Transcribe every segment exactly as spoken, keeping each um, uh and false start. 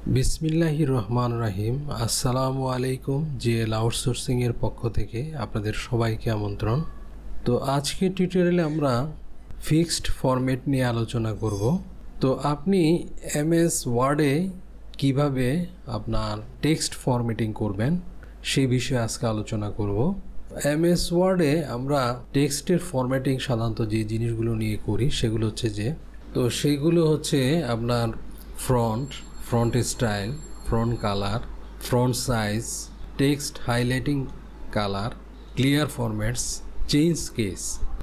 বিসমিল্লাহির রহমানির রহিম। আসসালামু আলাইকুম। জিএল আউটসোর্সিং এর পক্ষ থেকে আপনাদের সবাইকে আমন্ত্রণ। তো আজকে টিউটোরিয়ালে আমরা ফিক্সড ফরম্যাট নিয়ে আলোচনা করব। তো আপনি এমএস ওয়ার্ডে কিভাবে আপনার টেক্সট ফরম্যাটিং করবেন সেই বিষয়ে আজকে আলোচনা করব। এমএস ওয়ার্ডে আমরা টেক্সটের ফরম্যাটিং সাধারণত যে জিনিসগুলো নিয়ে করি সেগুলো হচ্ছে যে তো সেইগুলো হচ্ছে আপনার front front style, front colour, front size, text highlighting colour, clear formats, change case.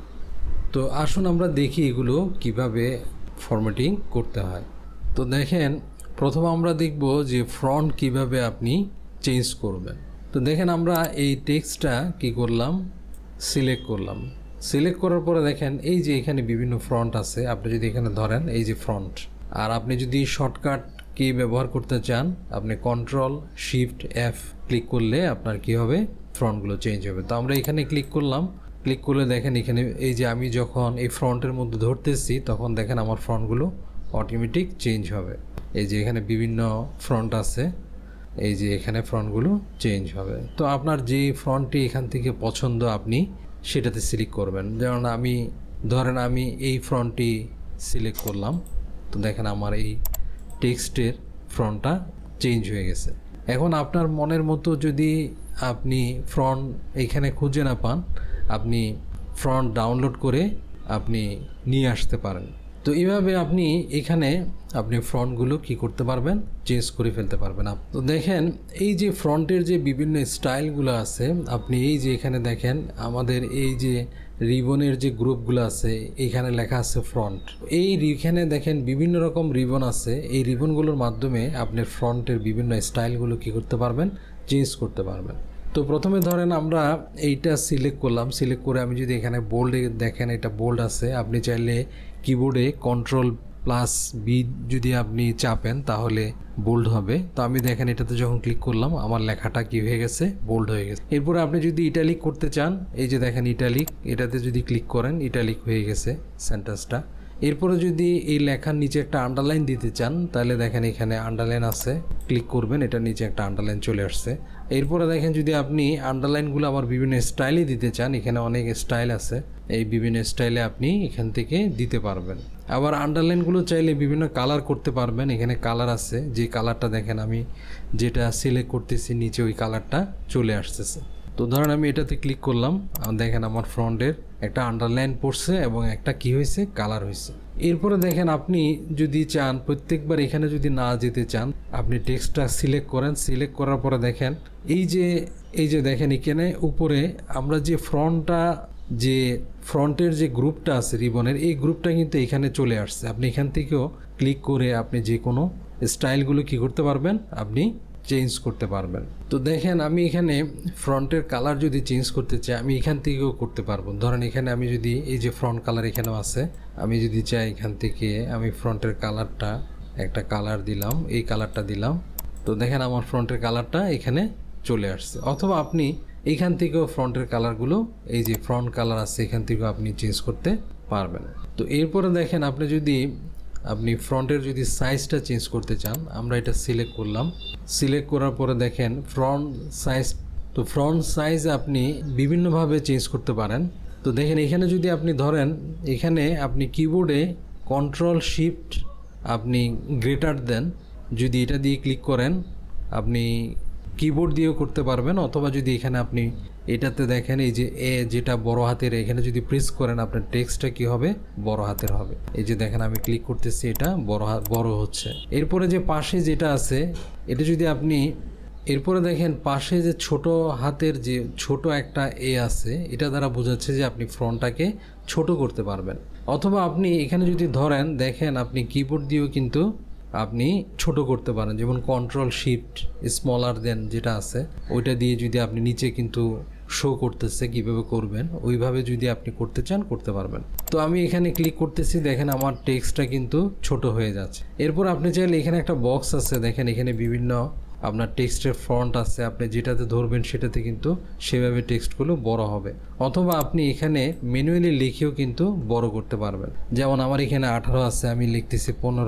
তো আসুন আমরা দেখি এগুলো কিভাবে ফরম্যাটিং করতে হয়। তো দেখেন, প্রথম আমরা দেখব যে ফ্রন্ট কিভাবে আপনি চেঞ্জ করবেন। তো দেখেন আমরা এই টেক্সটটা কি করলাম, সিলেক্ট করলাম। সিলেক্ট করার পরে দেখেন এই যে এখানে বিভিন্ন ফ্রন্ট আছে। আপনি যদি এখানে ধরেন এই যে ফ্রন্ট, আর আপনি যদি শর্টকাট কি ব্যবহার করতে চান আপনি কন্ট্রোল শিফট এফ ক্লিক করলে আপনার কি হবে, ফ্রন্টগুলো চেঞ্জ হবে। তো আমরা এখানে ক্লিক করলাম। ক্লিক করলে দেখেন এখানে এই যে আমি যখন এই ফ্রন্টের মধ্যে ধরতেছি তখন দেখেন আমার ফ্রন্টগুলো অটোমেটিক চেঞ্জ হবে। এই যে এখানে বিভিন্ন ফ্রন্ট আছে, এই যে এখানে ফ্রন্টগুলো চেঞ্জ হবে। তো আপনার যে ফ্রন্টটি এখান থেকে পছন্দ আপনি সেটাতে সিলেক্ট করবেন। যেমন আমি ধরেন আমি এই ফ্রন্টটি সিলেক্ট করলাম। তো দেখেন আমার এই টেক্সটের ফ্রন্টটা চেঞ্জ হয়ে গেছে। এখন আপনার মনের মতো যদি আপনি ফ্রন্ট এইখানে খুঁজে না পান, আপনি ফ্রন্ট ডাউনলোড করে আপনি নিয়ে আসতে পারেন। তো এইভাবে আপনি এখানে আপনি ফ্রন্টগুলো কি করতে পারবেন, চেঞ্জ করে ফেলতে পারবেন। তো দেখেন এই যে ফ্রন্টের যে বিভিন্ন স্টাইলগুলো আছে, আপনি এই যে এখানে দেখেন আমাদের এই যে রিবনের যে গ্রুপগুলো আছে এইখানে লেখা আছে ফ্রন্ট। এই এখানে দেখেন বিভিন্ন রকম রিবন আছে। এই রিবনগুলোর মাধ্যমে আপনি ফ্রন্টের বিভিন্ন স্টাইলগুলো কি করতে পারবেন, চেঞ্জ করতে পারবেন। তো প্রথমে ধরেন আমরা এইটা সিলেক্ট করলাম। সিলেক্ট করে আমি যদি এখানে বোল্ডে দেখেন এটা বোল্ড আছে, আপনি চাইলে কিবোর্ডে কন্ট্রোল প্লাস বি যদি আপনি চাপেন তাহলে বোল্ড হবে। তো আমি দেখেন এটাতে যখন ক্লিক করলাম আমার লেখাটা কি হয়ে গেছে, বোল্ড হয়ে গেছে। এরপরে আপনি যদি ইটালিক করতে চান, এই যে দেখেন ইটালিক, এটাতে যদি ক্লিক করেন ইটালিক হয়ে গেছে সেন্টেন্সটা। এরপরে যদি এই লেখার নিচে একটা আন্ডারলাইন দিতে চান তাহলে দেখেন এখানে আন্ডারলাইন আছে, ক্লিক করবেন, এটার নিচে একটা আন্ডারলাইন চলে আসছে। এরপরে দেখেন যদি আপনি আন্ডারলাইনগুলো আবার বিভিন্ন স্টাইলে দিতে চান, এখানে অনেক স্টাইল আছে, এই বিভিন্ন স্টাইলে আপনি এখান থেকে দিতে পারবেন। আবার আন্ডারলাইনগুলো চাইলে বিভিন্ন কালার করতে পারবেন। এখানে কালার আছে, যে কালারটা দেখেন আমি যেটা সিলেক্ট করতেছি নিচে ওই কালারটা চলে আসতেছে। তো ধরেন আমি এটাতে ক্লিক করলাম, দেখেন আমার ফ্রন্টের একটা আন্ডারলাইন পড়ছে এবং একটা কি হয়েছে, কালার হয়েছে। এরপরে দেখেন আপনি যদি চান প্রত্যেকবার এখানে যদি না যেতে চান আপনি টেক্সটটা সিলেক্ট করেন। সিলেক্ট করার পরে দেখেন এই যে এই যে দেখেন এখানে উপরে আমরা যে ফ্রন্টটা যে ফ্রন্টের যে গ্রুপটা আছে রিবনের, এই গ্রুপটা কিন্তু এখানে চলে আসছে। আপনি এখান থেকেও ক্লিক করে আপনি যে কোনো স্টাইলগুলো কি করতে পারবেন, আপনি চেঞ্জ করতে পারবেন। তো দেখেন আমি এখানে ফ্রন্টের কালার যদি চেঞ্জ করতে চাই আমি এখান থেকেও করতে পারবো। ধরেন এখানে আমি যদি এই যে ফ্রন্ট কালার এখানেও আছে, আমি যদি চাই এখান থেকে আমি ফ্রন্টের কালারটা একটা কালার দিলাম, এই কালারটা দিলাম। তো দেখেন আমার ফ্রন্টের কালারটা এখানে চলে আসছে। অথবা আপনি এইখান থেকেও ফ্রন্টের কালারগুলো এই যে ফ্রন্ট কালার আছে এখান থেকেও আপনি চেঞ্জ করতে পারবেন। তো এরপরে দেখেন আপনি যদি আপনি ফ্রন্টের যদি সাইজটা চেঞ্জ করতে চান, আমরা এটা সিলেক্ট করলাম। সিলেক্ট করার পরে দেখেন ফ্রন্ট সাইজ, তো ফ্রন্ট সাইজ আপনি বিভিন্নভাবে চেঞ্জ করতে পারেন। তো দেখেন এখানে যদি আপনি ধরেন এখানে আপনি কিবোর্ডে কন্ট্রোল শিফট আপনি গ্রেটার দেন, যদি এটা দিয়ে ক্লিক করেন আপনি কিবোর্ড দিয়েও করতে পারবেন। অথবা যদি এখানে আপনি এটাতে দেখেন এই যে এ যেটা বড় হাতের, এখানে যদি প্রেস করেন আপনার টেক্সটটা কি হবে, বড় হাতের হবে। এই যে দেখেন আমি ক্লিক করতেছি, এটা বড় বড় হচ্ছে। এরপরে যে পাশে যেটা আছে এটা যদি আপনি এরপরে দেখেন পাশে যে ছোট হাতের যে ছোট একটা এ আছে, এটা দ্বারা বোঝাচ্ছে যে আপনি ফ্রন্টটাকে ছোট করতে পারবেন। অথবা আপনি এখানে যদি ধরেন দেখেন আপনি কিবোর্ড দিয়েও কিন্তু আপনি ছোট করতে পারেন, যেমন কন্ট্রোল শিফট স্মলার দেন যেটা আছে ওইটা দিয়ে যদি আপনি নিচে কিন্তু শো করতেছে কিভাবে করবেন, ওইভাবে যদি আপনি করতে চান করতে পারবেন। তো আমি এখানে ক্লিক করতেছি, দেখেন আমার টেক্সটটা কিন্তু ছোট হয়ে যাচ্ছে। এরপর আপনি চাইলে এখানে একটা বক্স আছে, দেখেন এখানে বিভিন্ন আপনার টেক্সটের ফন্ট আছে, আপনি যেটাতে ধরবেন সেটাতে কিন্তু সেভাবে টেক্সটগুলো বড় হবে। অথবা আপনি এখানে ম্যানুয়ালি লিখেও কিন্তু বড় করতে পারবেন। যেমন আমার এখানে আঠারো আছে, আমি লিখতেছি পনেরো,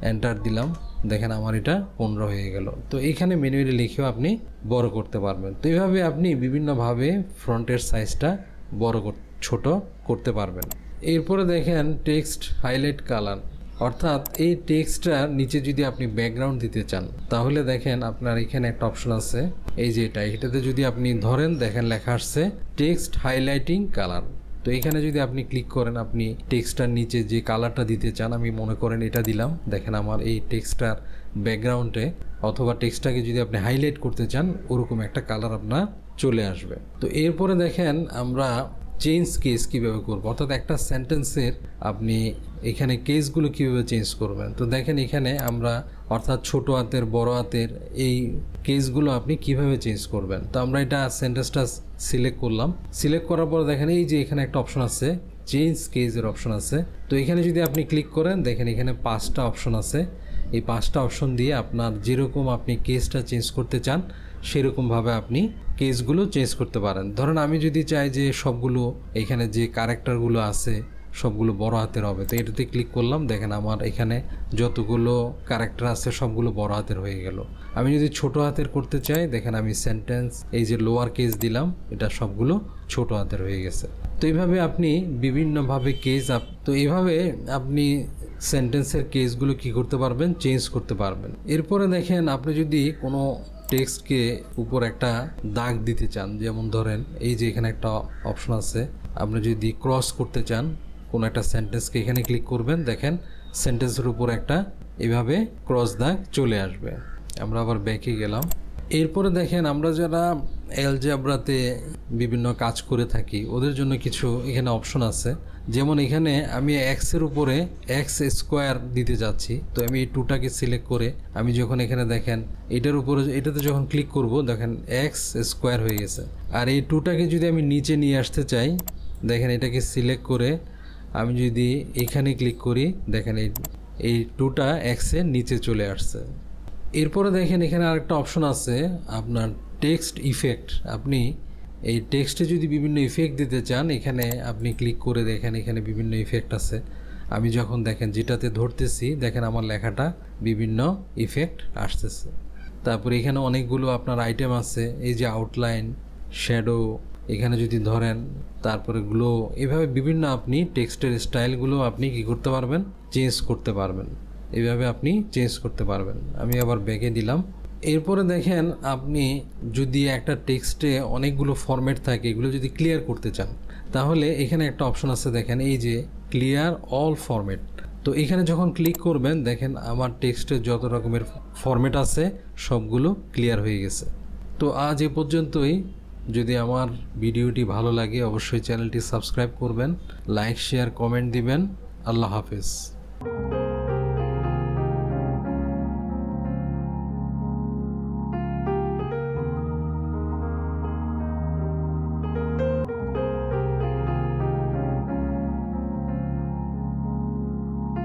এন্টার দিলাম, দেখেন আমার এটা পনেরো হয়ে গেল। তো এখানে ম্যানুয়ালি লিখেও আপনি বড় করতে পারবেন। তো এইভাবে আপনি বিভিন্নভাবে ফ্রন্টের সাইজটা বড় ছোট করতে পারবেন। এরপরে দেখেন টেক্সট হাইলাইট কালার, অর্থাৎ এই টেক্সটটার নিচে যদি আপনি ব্যাকগ্রাউন্ড দিতে চান তাহলে দেখেন আপনার এখানে একটা অপশন আছে, এই যে এটা, এটাতে যদি আপনি ধরেন দেখেন লেখা আসছে টেক্সট হাইলাইটিং কালার। তো এখানে যদি আপনি ক্লিক করেন, আপনি টেক্সটটার নিচে যে কালারটা দিতে চান, আমি মনে করেন এটা দিলাম, দেখেন আমার এই টেক্সটটার ব্যাকগ্রাউন্ডে অথবা টেক্সটটাকে যদি আপনি হাইলাইট করতে চান ওরকম একটা কালার আপনার চলে আসবে। তো এরপরে দেখেন আমরা চেঞ্জ কেস কীভাবে করবো, অর্থাৎ একটা সেন্টেন্সের আপনি এখানে কেসগুলো কীভাবে চেঞ্জ করবেন। তো দেখেন এখানে আমরা অর্থাৎ ছোট হাতের বড় হাতের এই কেসগুলো আপনি কিভাবে চেঞ্জ করবেন। তো আমরা এটা সেন্টেন্সটা সিলেক্ট করলাম, সিলেক্ট করার পর দেখেন এই যে এখানে একটা অপশন আছে চেঞ্জ কেসের অপশন আছে। তো এখানে যদি আপনি ক্লিক করেন দেখেন এখানে পাঁচটা অপশন আছে, এই পাঁচটা অপশন দিয়ে আপনার যেরকম আপনি কেসটা চেঞ্জ করতে চান সেরকমভাবে আপনি কেসগুলো চেঞ্জ করতে পারেন। ধরেন আমি যদি চাই যে সবগুলো এখানে যে ক্যারেক্টারগুলো আছে সবগুলো বড় হাতের হবে, তো এটাতে ক্লিক করলাম, দেখেন আমার এখানে যতগুলো ক্যারেক্টার আছে সবগুলো বড় হাতের হয়ে গেল। আমি যদি ছোট হাতের করতে চাই দেখেন আমি সেন্টেন্স এই যে লোয়ার কেস দিলাম, এটা সবগুলো ছোট হাতের হয়ে গেছে। তো এইভাবে আপনি বিভিন্নভাবে কেস আপ তো এইভাবে আপনি সেন্টেন্সের কেসগুলো কি করতে পারবেন, চেঞ্জ করতে পারবেন। এরপরে দেখেন আপনি যদি কোনো টেক্সটকে উপর একটা দাগ দিতে চান, যেমন ধরেন এই যে এখানে একটা অপশন আছে, আপনি যদি ক্রস করতে চান কোনো একটা সেন্টেন্সকে এখানে ক্লিক করবেন, দেখেন সেন্টেন্সের উপর একটা এভাবে ক্রস দাগ চলে আসবে। আমরা আবার ব্যাকে গেলাম। এরপরে দেখেন আমরা যারা অ্যালজেব্রাতে বিভিন্ন কাজ করে থাকি ওদের জন্য কিছু এখানে অপশন আছে, যেমন এখানে আমি এক্সের উপরে এক্স স্কোয়ার দিতে যাচ্ছি। তো আমি এই টুটাকে সিলেক্ট করে আমি যখন এখানে দেখেন এটার উপরে এটাতে যখন ক্লিক করব দেখেন এক্স স্কোয়ার হয়ে গেছে। আর এই টুটাকে যদি আমি নিচে নিয়ে আসতে চাই দেখেন এটাকে সিলেক্ট করে আমি যদি এখানে ক্লিক করি দেখেন এই এই টুটা এক্সের নিচে চলে আসছে। এরপরে দেখেন এখানে আরেকটা অপশন আছে আপনার টেক্সট ইফেক্ট। আপনি এই টেক্সটে যদি বিভিন্ন ইফেক্ট দিতে চান এখানে আপনি ক্লিক করে দেখেন এখানে বিভিন্ন ইফেক্ট আছে। আমি যখন দেখেন যেটাতে ধরতেছি দেখেন আমার লেখাটা বিভিন্ন ইফেক্ট আসতেছে। তারপরে এখানে অনেকগুলো আপনার আইটেম আছে, এই যে আউটলাইন, শ্যাডো, এখানে যদি ধরেন তারপরে গ্লো, এভাবে বিভিন্ন আপনি টেক্সটের স্টাইলগুলো আপনি কি করতে পারবেন, চেঞ্জ করতে পারবেন। এইভাবে আপনি চেঞ্জ করতে পারবেন। আমি আবার ব্যাকে দিলাম। এরপরে দেখেন আপনি যদি একটা টেক্সটে অনেকগুলো ফরম্যাট থাকে এগুলো যদি ক্লিয়ার করতে চান তাহলে এখানে একটা অপশন আছে, দেখেন এই যে ক্লিয়ার অল ফরম্যাট। তো এখানে যখন ক্লিক করবেন দেখেন আমার টেক্সটে যত রকমের ফরম্যাট আছে সবগুলো ক্লিয়ার হয়ে গেছে। তো আজ এ পর্যন্তই। যদি আমার ভিডিওটি ভালো লাগে অবশ্যই চ্যানেলটি সাবস্ক্রাইব করবেন, লাইক শেয়ার কমেন্ট দিবেন। আল্লাহ হাফেজ।